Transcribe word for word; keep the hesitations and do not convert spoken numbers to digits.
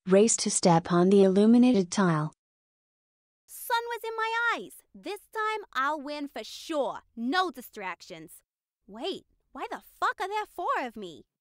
race to step on the illuminated tile. Sun was in my eyes. This time I'll win for sure. No distractions. Wait, why the fuck are there four of me?